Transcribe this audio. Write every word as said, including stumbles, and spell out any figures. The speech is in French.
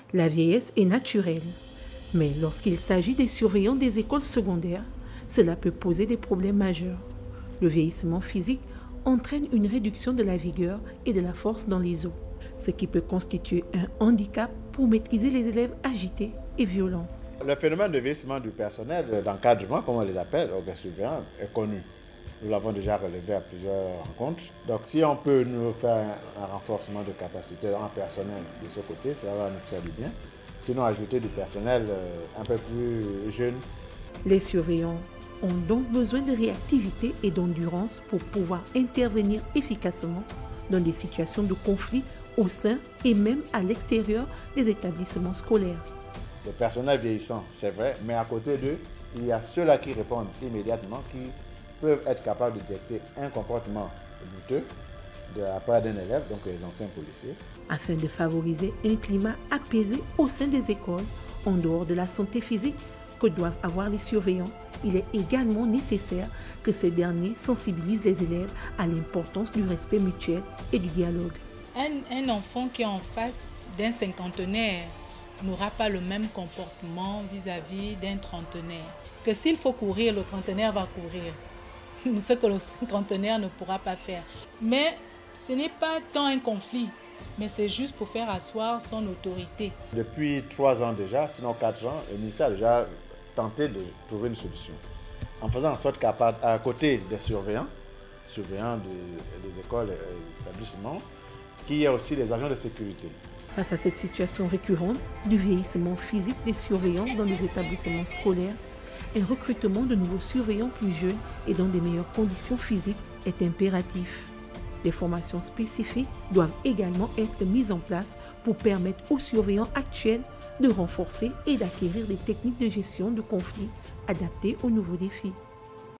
La vieillesse est naturelle, mais lorsqu'il s'agit des surveillants des écoles secondaires, cela peut poser des problèmes majeurs. Le vieillissement physique entraîne une réduction de la vigueur et de la force dans les os, ce qui peut constituer un handicap pour maîtriser les élèves agités et violents. Le phénomène de vieillissement du personnel d'encadrement, comme on les appelle, ou des surveillants, est connu. Nous l'avons déjà relevé à plusieurs rencontres. Donc si on peut nous faire un renforcement de capacité en personnel de ce côté, ça va nous faire du bien. Sinon, ajouter du personnel un peu plus jeune. Les surveillants ont donc besoin de réactivité et d'endurance pour pouvoir intervenir efficacement dans des situations de conflit au sein et même à l'extérieur des établissements scolaires. Le personnel vieillissant, c'est vrai, mais à côté d'eux, il y a ceux-là qui répondent immédiatement, qui peuvent être capables de détecter un comportement douteux de la part d'un élève, donc les anciens policiers. Afin de favoriser un climat apaisé au sein des écoles, en dehors de la santé physique que doivent avoir les surveillants, il est également nécessaire que ces derniers sensibilisent les élèves à l'importance du respect mutuel et du dialogue. Un, un enfant qui est en face d'un cinquantenaire n'aura pas le même comportement vis-à-vis d'un trentenaire. Que s'il faut courir, le trentenaire va courir. Ce que le cinquantenaire ne pourra pas faire. Mais ce n'est pas tant un conflit, mais c'est juste pour faire asseoir son autorité. Depuis trois ans déjà, sinon quatre ans, le ministère a déjà tenté de trouver une solution. En faisant en sorte qu'à à côté des surveillants, surveillants de, des écoles et établissements, qu'il y ait aussi les agents de sécurité. Face à cette situation récurrente du vieillissement physique des surveillants dans les établissements scolaires, un recrutement de nouveaux surveillants plus jeunes et dans des meilleures conditions physiques est impératif. Des formations spécifiques doivent également être mises en place pour permettre aux surveillants actuels de renforcer et d'acquérir des techniques de gestion de conflits adaptées aux nouveaux défis.